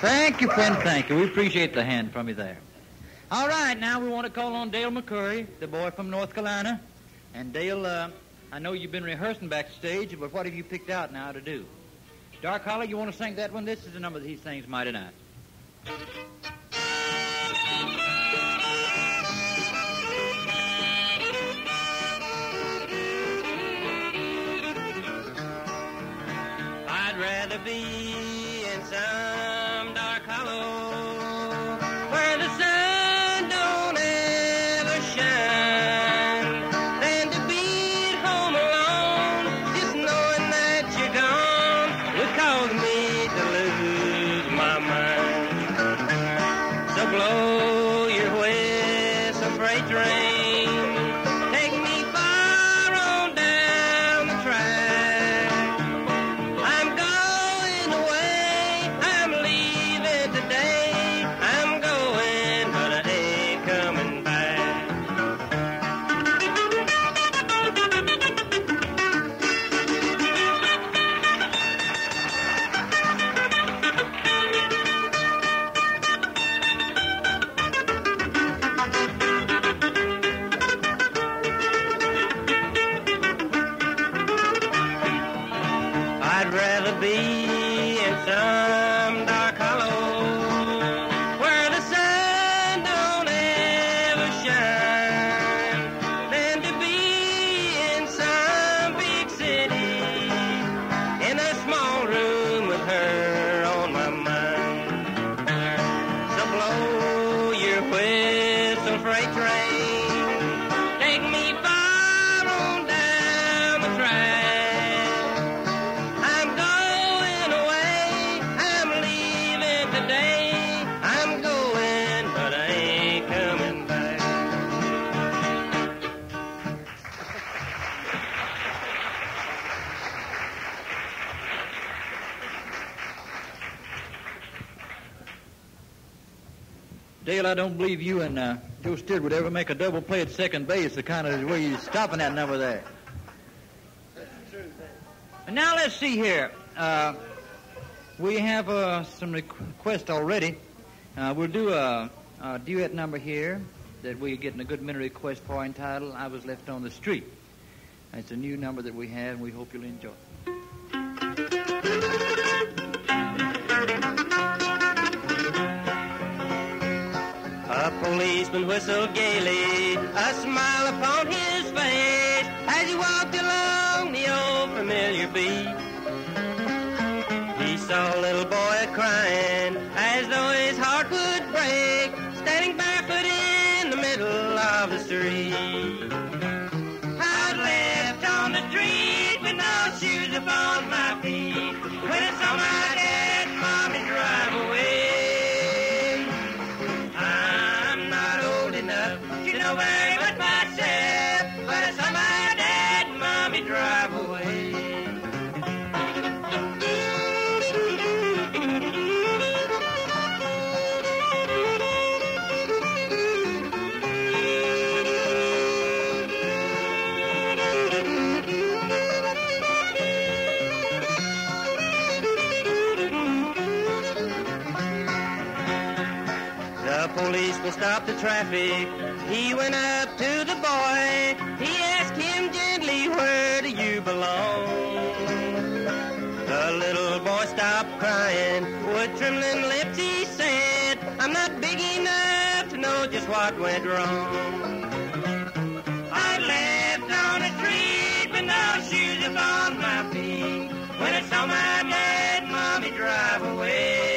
Thank you, friend, thank you. We appreciate the hand from you there. All right, now we want to call on Dale McCurry, the boy from North Carolina. And Dale, I know you've been rehearsing backstage, but what have you picked out now to do? Dark Hollow, you want to sing that one? This is the number that he sings mighty nice. I'd rather be in some dark hollow where the sun don't ever shine than to be at home alone, just knowing that you're gone would cause me to lose my mind. So blow your whistle, freight train, take me far on down the track. I'm going away, I'm leaving today, I'm going, but I ain't coming back. I'd rather be in some dark hollow where the sun don't ever shine than to be in some big city in a small room with her on my mind. So blow your whistle, freight train, take me far on down the track. I'm going away, I'm leaving today, I'm going, but I ain't coming back. Dale, I don't believe you and Joe Stewart would ever make a double play at second base, the kind of way you're stopping that number there. And now let's see here. We have some requests already. We'll do a duet number here that we're getting a good many requests for entitled I Was Left on the Street. It's a new number that we have, and we hope you'll enjoy it. A policeman whistled gaily, a smile upon his face, as he walked along the old familiar beat. He saw a little boy crying, as though his heart would break, standing barefoot in the middle of the street. I was left on the street with no shoes upon my feet, when I saw my dad and mommy drive away. I'm not old enough to know very much myself, but I saw my dad and mommy drive away. The policeman stopped the traffic. He went up to the boy. He asked him gently, where do you belong? The little boy stopped crying. With trembling lips he said, I'm not big enough to know just what went wrong. I left on the street with no shoes upon my feet, when I saw my dad and mommy drive away.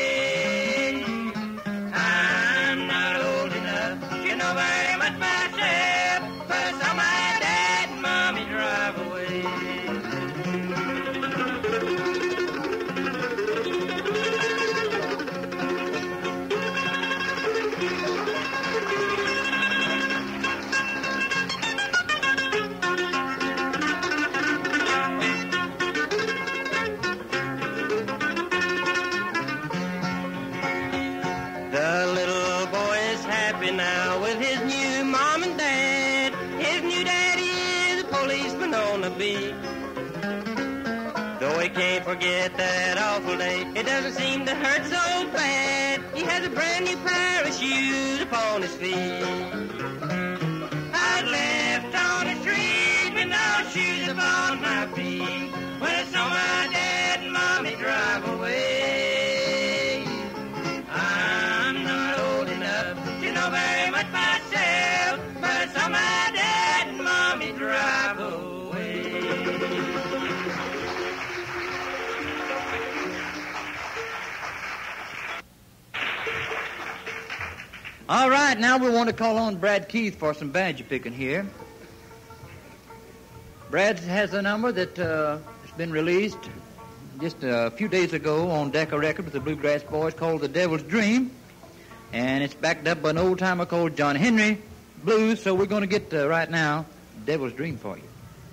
I'm not old enough to know very much myself, but I saw my dad and mommy drive away. Oh, he can't forget that awful day. It doesn't seem to hurt so bad. He has a brand new pair of shoes upon his feet. I left on the street with no shoes upon my feet when I saw my dad and mommy drive away. I'm not old enough to know very much myself, but I saw my dad and mommy drive away. All right, now we want to call on Brad Keith for some banjo picking here. Brad has a number that has been released just a few days ago on Decca Records with the Bluegrass Boys called The Devil's Dream. And it's backed up by an old-timer called John Henry Blues, so we're going to get right now Devil's Dream for you.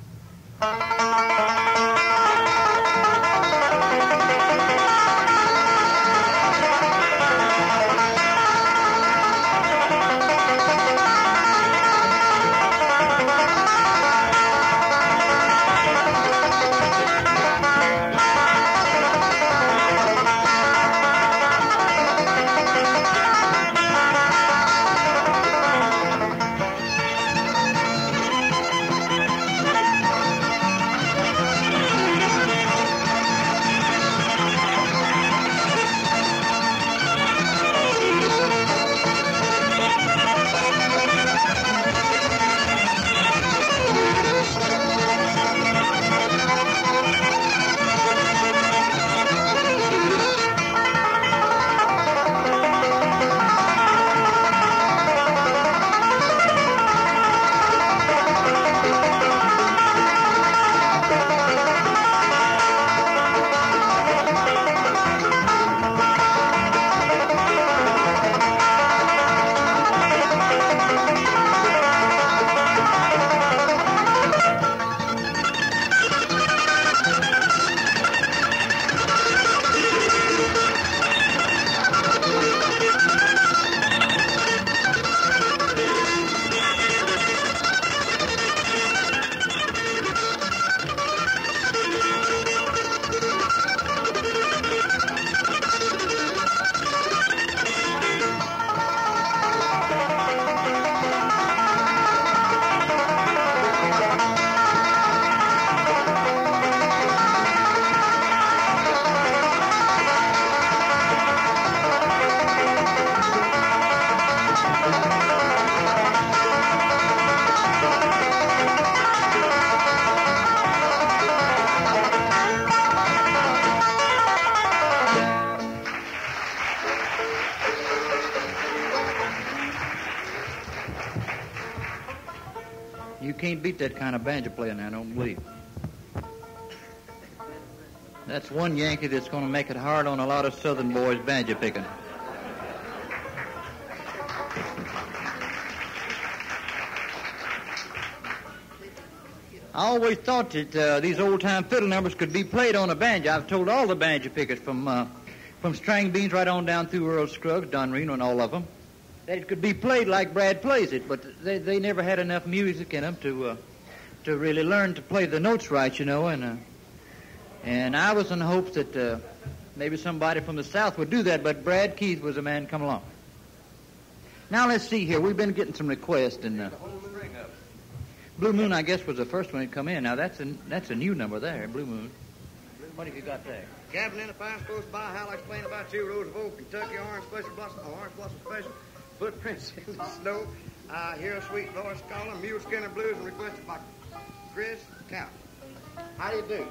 You can't beat that kind of banjo playing, I don't believe. That's one Yankee that's going to make it hard on a lot of Southern boys banjo picking. I always thought that these old-time fiddle numbers could be played on a banjo. I've told all the banjo pickers from String Beans right on down through Earl Scruggs, Don Reno, and all of them, that it could be played like Brad plays it, but they never had enough music in them to really learn to play the notes right, you know, and I was in hopes that maybe somebody from the South would do that, but Brad Keith was the man to come along. Now let's see here. We've been getting some requests, and Blue Moon, I guess, was the first one to come in. Now that's a new number there, Blue Moon. What have you got there? Cabin in the pines close by, how I explain about you, Rose of Oak, Kentucky, orange blossom special, footprints in the snow. I hear a sweet voice calling, Mule Skinner Blues, and requested by Chris Count. How do you do?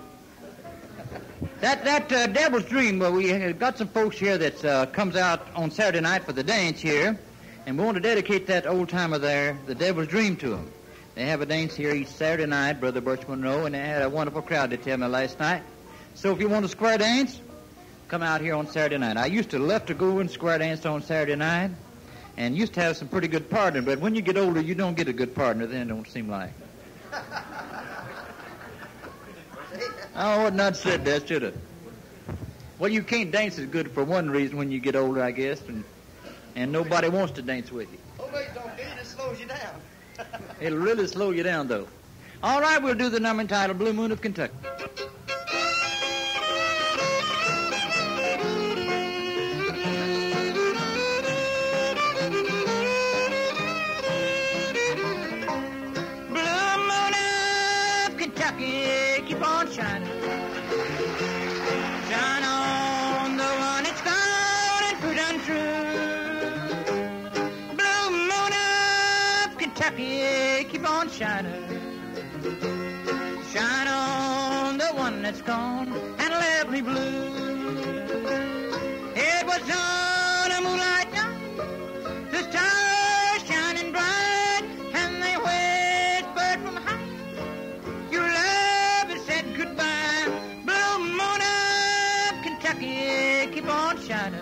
That Devil's Dream, we got some folks here that comes out on Saturday night for the dance here, and we want to dedicate that old-timer there, the Devil's Dream, to them. They have a dance here each Saturday night, Brother Birch Monroe, and they had a wonderful crowd, they tell me last night. So if you want a square dance, come out here on Saturday night. I used to love to go and square dance on Saturday night, and used to have some pretty good partners, but when you get older, you don't get a good partner, then it don't seem like. I would not said that, should have. Well, you can't dance as good for one reason when you get older, I guess, and nobody wants to dance with you. Oh, wait, don't do it. It slows you down. It'll really slow you down, though. All right, we'll do the number entitled Blue Moon of Kentucky. keep on shining. Shine on the one that's gone and proved untrue. Blue moon of Kentucky, keep on shining. Shine on the one that's gone and left me blue. It was on a moonlight night, the stars shining bright, and they whispered from high, your love has said goodbye. Blue moon of Kentucky, keep on shining.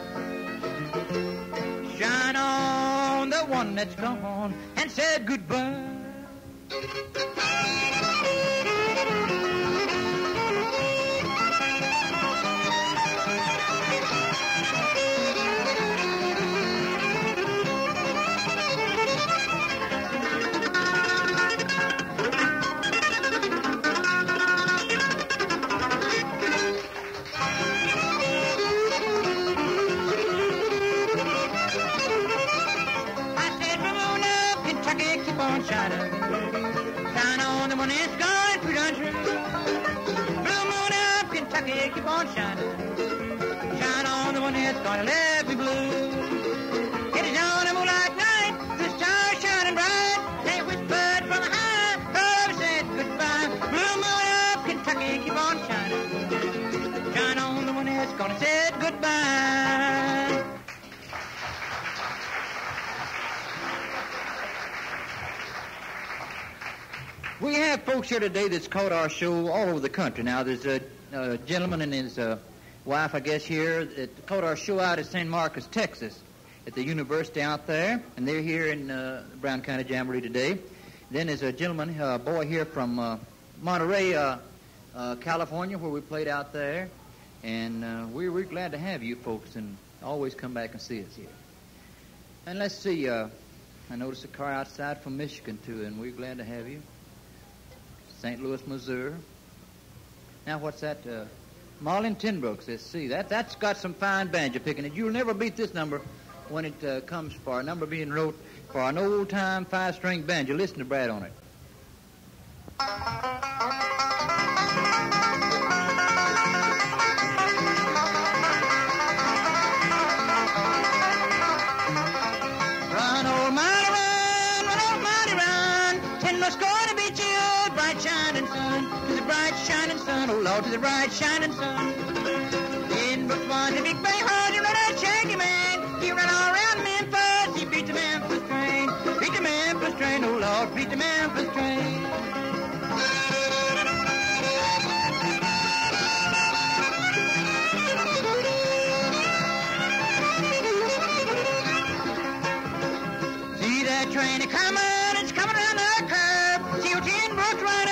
Shine on the one that's gone and said goodbye. Shine on the one that's gone, put on true. Blue moon of Kentucky, keep on shining. Shine on the one that's gone, let me blue. It is on a moonlight night, the stars shining bright. They whispered from high, love said goodbye. Blue moon of Kentucky, keep on shining. Shine on the one that's gone and said goodbye. We have folks here today that's caught our show all over the country. Now, there's a gentleman and his wife, I guess, here that caught our show out at San Marcos, Texas, at the university out there, and they're here in Brown County Jamboree today. Then there's a gentleman, a boy here from Monterey, California, where we played out there, and we're glad to have you folks, and always come back and see us here. And let's see, I noticed a car outside from Michigan, too, and we're glad to have you. St. Louis, Missouri. Now, what's that? Marlin Tenbrooks. Let's see. That's got some fine banjo picking. You'll never beat this number when it comes for a number being wrote for an old-time five-string banjo. Listen to Brad on it. Run, old mighty run, run, old mighty run. Tenbrooks going to beat you. Shining sun, to the bright shining sun, oh Lord, to the bright shining sun. In Brooks won the big bay horse, he ran a shaggy man. He ran all around Memphis, he beat the Memphis train. Beat the Memphis train, oh Lord, beat the Memphis train. See that train a-coming, it's coming around the curve. See your tin Brooks running.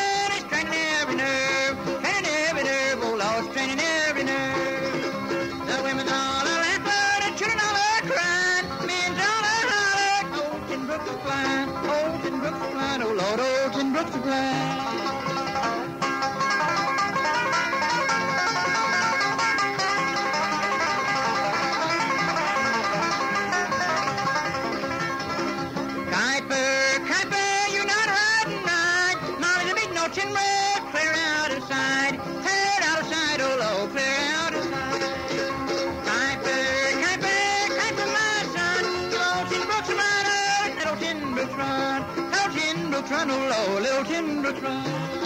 Training every nerve. The women's all a laughing, the children all a crying, the men's all a hollering. Old Tenbrooks is flying, old Tenbrooks is flying, oh Lord, old Tenbrooks is flying. Kuiper, you're not riding right. Molly's a beating no Tenbrooks, clear out of sight. Run, oh Lord, little Tenbrooks run.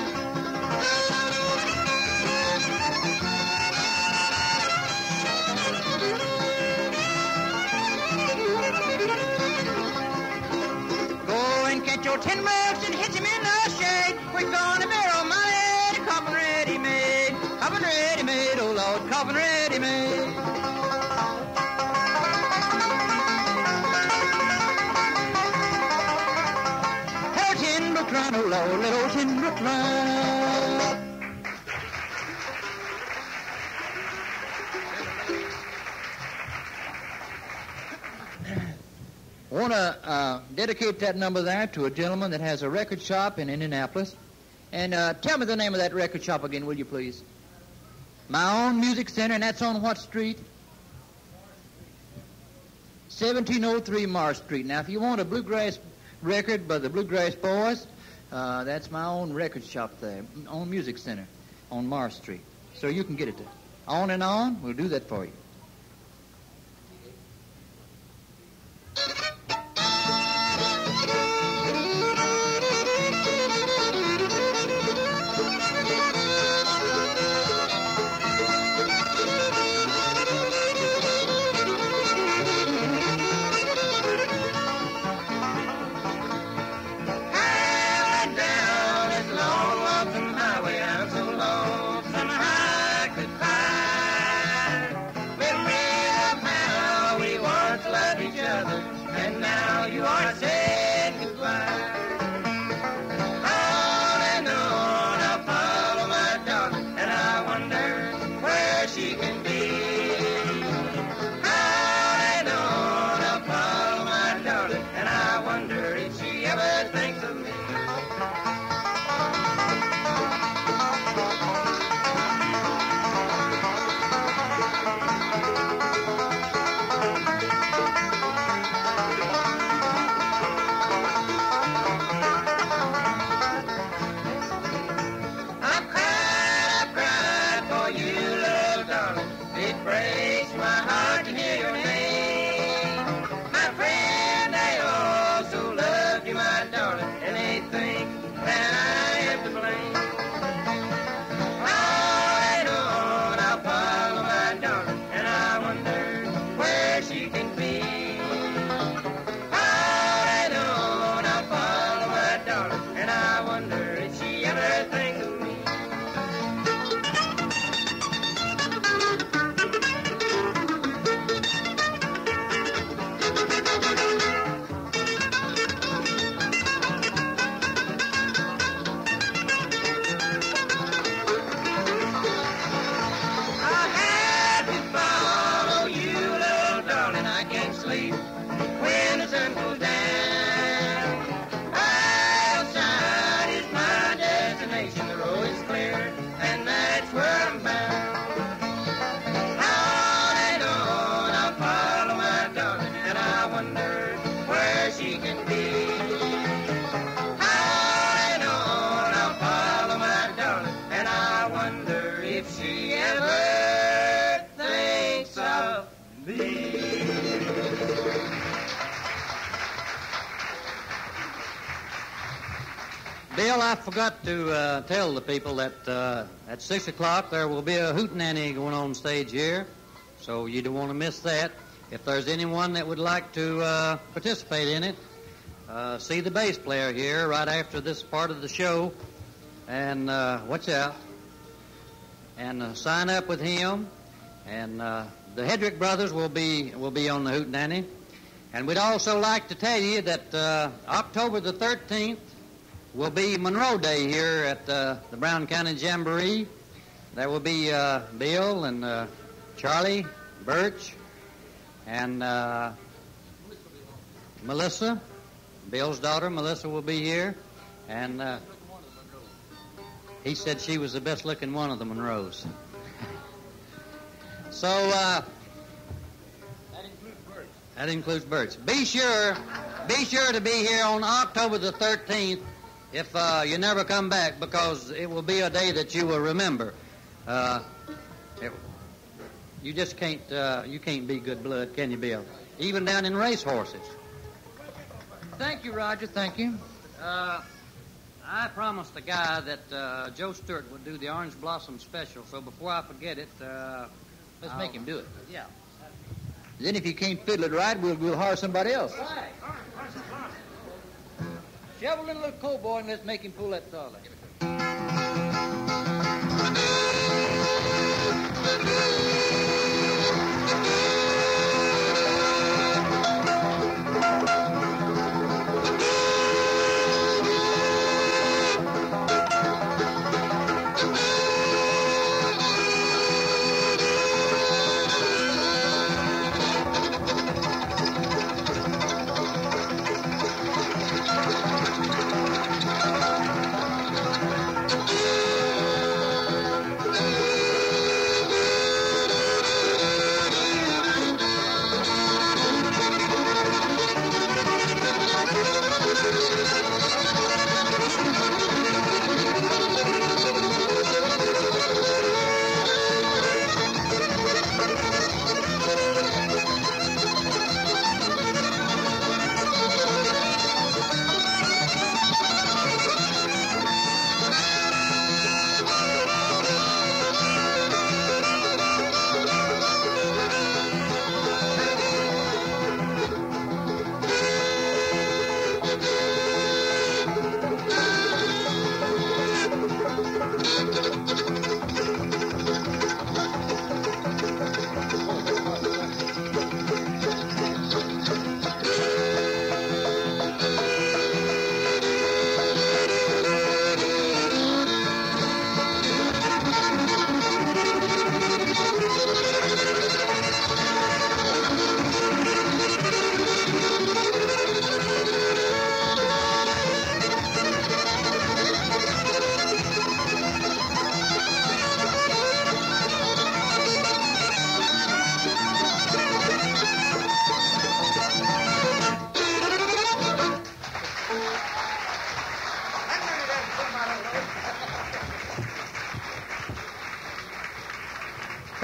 Go and catch your Tenbrooks and hit him in the shade. We're gonna barrel my head, coffin ready made, oh Lord, coffin ready made. Run, oh Lord, little Tenbrooks run. I want to dedicate that number there to a gentleman that has a record shop in Indianapolis. And tell me the name of that record shop again, will you please? My Own Music Center, and that's on what street? 1703 Mars Street. Now, if you want a bluegrass record by the Bluegrass Boys, That's my own record shop there, own music center on Mars Street. So you can get it there. On and on, we'll do that for you. Bill, I forgot to tell the people that at 6 o'clock there will be a hootenanny going on stage here, so you don't want to miss that. If there's anyone that would like to participate in it, see the bass player here right after this part of the show, and watch out, and sign up with him. And the Hedrick brothers will be on the hootenanny. And we'd also like to tell you that October the 13th will be Monroe Day here at the Brown County Jamboree. There will be Bill and Charlie Birch and Melissa. Bill's daughter, Melissa, will be here. And he said she was the best looking one of the Monroes. So that includes Birch. Be sure to be here on October the 13th if you never come back, because it will be a day that you will remember. You just can't be good blood, can you, Bill? Even down in race horses. Thank you, Roger. Thank you. I promised the guy that Joe Stewart would do the Orange Blossom Special, so before I forget it, let's make him do it. Yeah. Then if you can't fiddle it right, we'll hire somebody else. Right. Shovel in a little coal boy and let's make him pull that saw.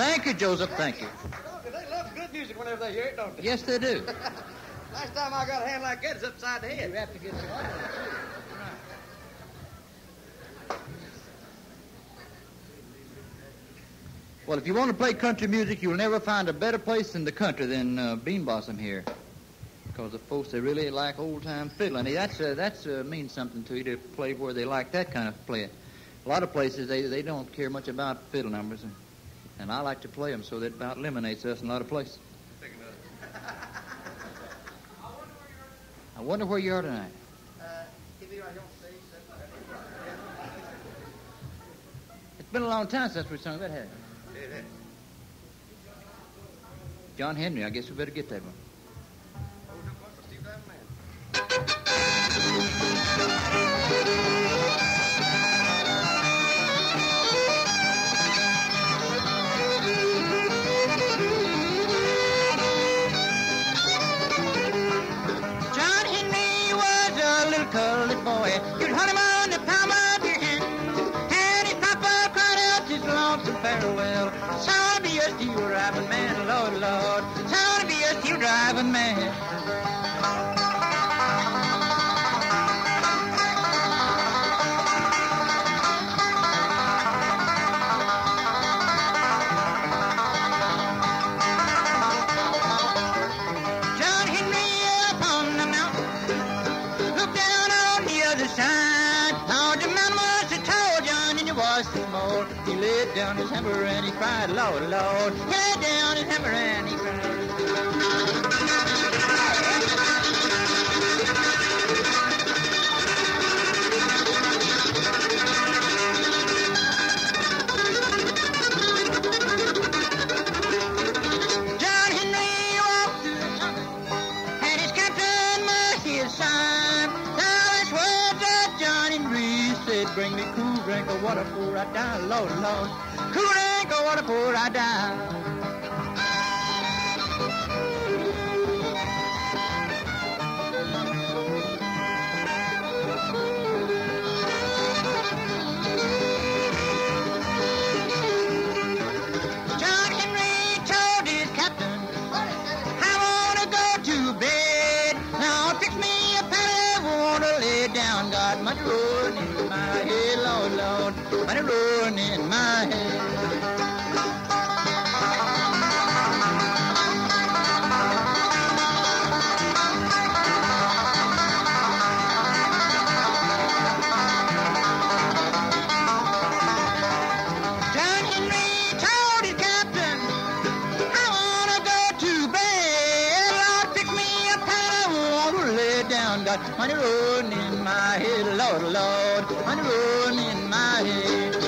Thank you, Joseph. Thank you. They love good music whenever they hear it, don't they? Yes, they do. Last time I got a hand like that, it's upside the head. You have to get your arm. Well, if you want to play country music, you'll never find a better place in the country than Bean Blossom here. Because the folks, they really like old-time fiddling. That's means something to you to play where they like that kind of play. A lot of places, they don't care much about fiddle numbers, and I like to play them, so that about eliminates us in a lot of places. I wonder where you are tonight. It's been a long time since we sung that, hasn't it? John Henry, I guess we better get that one. John Henry was a little colored boy. You'd hold him on the palm of your hand, and his papa cried out his lonesome farewell. Son, to be a steel driving man, Lord, Lord. Son, to be a steel driving man. John Henry up on the mountain, looked down on the other side. Lord, the man must have told John and he was small. He laid down his hammer and he cried, Lord, Lord. He laid down his hammer and he cried. John Henry walked through the jungle, and his captain must his side. Now this words that John Henry said, bring me cool drink of water before I die, Lord, Lord. Cool drink of water before I die. John Henry told his captain, I want to go to bed. Now fix me a paddle, I want to lay down. Got money rolling in my head, Lord, Lord. Money rolling in my head. John Henry told his captain, I want to go to bed. Lord, pick me a paddle, I want to lay down. Got money rolling in my head, Lord, Lord. Money rolling in my head.